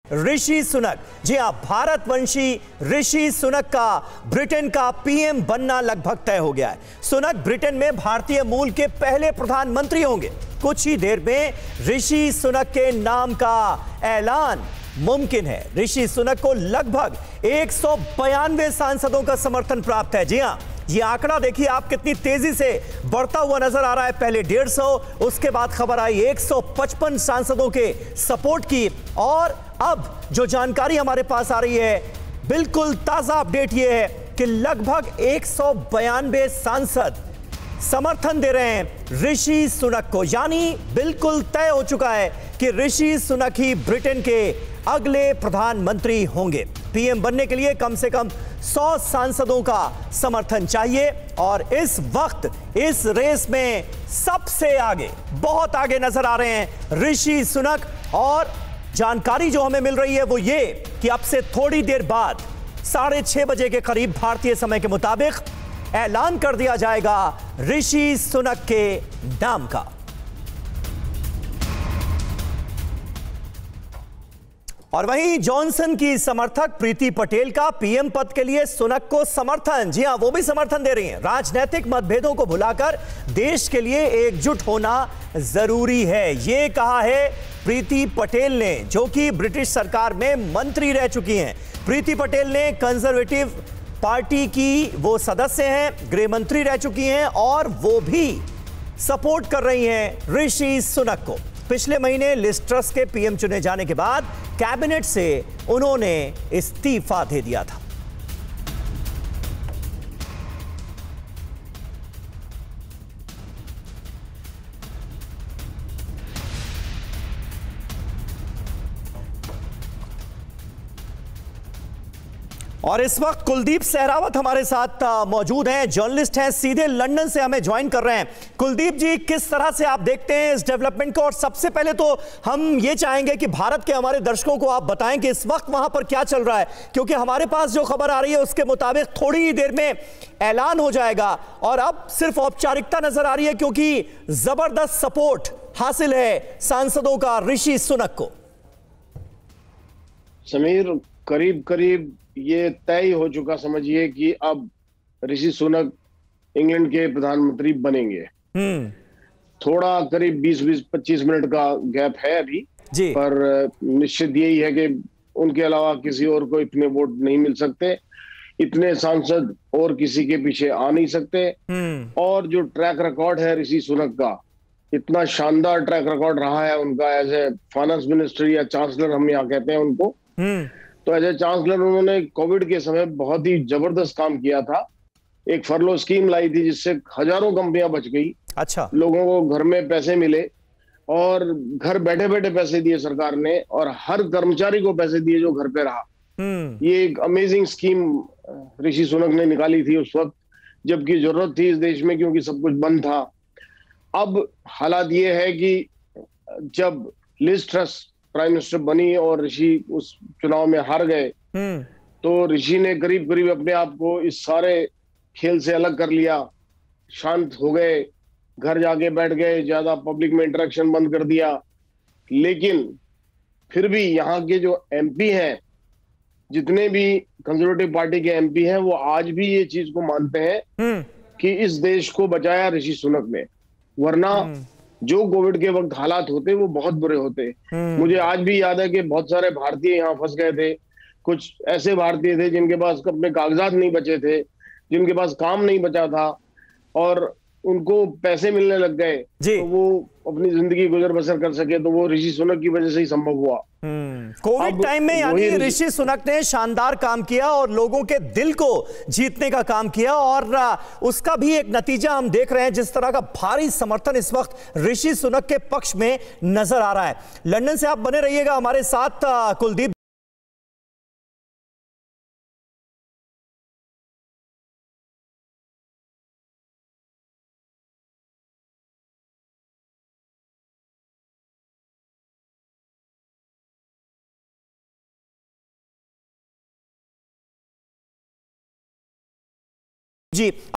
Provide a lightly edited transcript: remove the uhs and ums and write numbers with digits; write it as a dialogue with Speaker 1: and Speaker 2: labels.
Speaker 1: ऋषि सुनक। जी हां, भारतवंशी ऋषि सुनक का ब्रिटेन का पीएम बनना लगभग तय हो गया है। सुनक ब्रिटेन में भारतीय मूल के पहले प्रधानमंत्री होंगे। कुछ ही देर में ऋषि सुनक के नाम का ऐलान मुमकिन है। ऋषि सुनक को लगभग 192 सांसदों का समर्थन प्राप्त है। जी हां, ये आंकड़ा देखिए आप, कितनी तेजी से बढ़ता हुआ नजर आ रहा है। पहले 150, उसके बाद खबर आई 155 सांसदों के सपोर्ट की। और अब जो जानकारी हमारे पास आ रही है, बिल्कुल ताजा अपडेट ये है कि लगभग 192 सांसद समर्थन दे रहे हैं ऋषि सुनक को। यानी बिल्कुल तय हो चुका है कि ऋषि सुनक ही ब्रिटेन के अगले प्रधानमंत्री होंगे। पीएम बनने के लिए कम से कम 100 सांसदों का समर्थन चाहिए। और इस वक्त इस रेस में सबसे आगे, बहुत आगे नजर आ रहे हैं ऋषि सुनक। और जानकारी जो हमें मिल रही है वो ये कि अब से थोड़ी देर बाद 6:30 बजे के करीब भारतीय समय के मुताबिक ऐलान कर दिया जाएगा ऋषि सुनक के नाम का। और वहीं जॉनसन की समर्थक प्रीति पटेल का पीएम पद के लिए सुनक को समर्थन। जी हां, वो भी समर्थन दे रही हैं। राजनीतिक मतभेदों को भुलाकर देश के लिए एकजुट होना जरूरी है, ये कहा है प्रीति पटेल ने, जो कि ब्रिटिश सरकार में मंत्री रह चुकी हैं। प्रीति पटेल ने कंजर्वेटिव पार्टी की वो सदस्य हैं, गृह मंत्री रह चुकी हैं और वो भी सपोर्ट कर रही हैं ऋषि सुनक को। पिछले महीने लिज ट्रस के पीएम चुने जाने के बाद कैबिनेट से उन्होंने इस्तीफा दे दिया था। और इस वक्त कुलदीप सहरावत हमारे साथ मौजूद हैं, जर्नलिस्ट हैं, सीधे लंदन से हमें ज्वाइन कर रहे हैं। कुलदीप जी, किस तरह से आप देखते हैं इस डेवलपमेंट को? और सबसे पहले तो हम ये चाहेंगे कि भारत के हमारे दर्शकों को आप बताएं कि इस वक्त वहां पर क्या चल रहा है, क्योंकि हमारे पास जो खबर आ रही है उसके मुताबिक थोड़ी ही देर में ऐलान हो जाएगा और अब सिर्फ औपचारिकता नजर आ रही है, क्योंकि जबरदस्त सपोर्ट हासिल है सांसदों का ऋषि सुनक को।
Speaker 2: समीर, करीब करीब ये तय हो चुका समझिए कि अब ऋषि सुनक इंग्लैंड के प्रधानमंत्री बनेंगे। थोड़ा करीब 20-25 मिनट का गैप है अभी जी, पर निश्चित यही है कि उनके अलावा किसी और को इतने वोट नहीं मिल सकते, इतने सांसद और किसी के पीछे आ नहीं सकते। और जो ट्रैक रिकॉर्ड है ऋषि सुनक का, इतना शानदार ट्रैक रिकॉर्ड रहा है उनका एज ए फाइनेंस मिनिस्टर या चांसलर, हम यहाँ कहते हैं उनको। तो एज ए चांसलर उन्होंने कोविड के समय बहुत ही जबरदस्त काम किया था। एक फरलो स्कीम लाई थी जिससे हजारों कंपनियां बच गई। अच्छा, लोगों को घर में पैसे मिले और घर बैठे बैठे पैसे दिए सरकार ने, और हर कर्मचारी को पैसे दिए जो घर पे रहा। ये एक अमेजिंग स्कीम ऋषि सुनक ने निकाली थी उस वक्त, जबकि जरूरत थी इस देश में, क्योंकि सब कुछ बंद था। अब हालात ये है कि जब लिज ट्रस प्राइम मिनिस्टर बनी और ऋषि उस चुनाव में हार गए, तो ऋषि ने करीब करीब अपने आप को इस सारे खेल से अलग कर लिया, शांत हो गए, घर जाके बैठ गए, ज्यादा पब्लिक में इंटरेक्शन बंद कर दिया। लेकिन फिर भी यहाँ के जो एमपी हैं, जितने भी कंजर्वेटिव पार्टी के एमपी हैं, वो आज भी ये चीज को मानते हैं कि इस देश को बचाया ऋषि सुनक ने, वरना जो कोविड के वक्त हालात होते वो बहुत बुरे होते। मुझे आज भी याद है कि बहुत सारे भारतीय यहाँ फंस गए थे। कुछ ऐसे भारतीय थे जिनके पास अपने कागजात नहीं बचे थे, जिनके पास काम नहीं बचा था, और उनको पैसे मिलने लग गए तो वो अपनी जिंदगी गुजर बसर कर सके। तो वो ऋषि सुनक की वजह से ही संभव हुआ।
Speaker 1: कोविड टाइम में यानी ऋषि सुनक ने शानदार काम किया और लोगों के दिल को जीतने का काम किया, और उसका भी एक नतीजा हम देख रहे हैं। जिस तरह का भारी समर्थन इस वक्त ऋषि सुनक के पक्ष में नजर आ रहा है। लंदन से आप बने रहिएगा हमारे साथ कुलदीप। जी।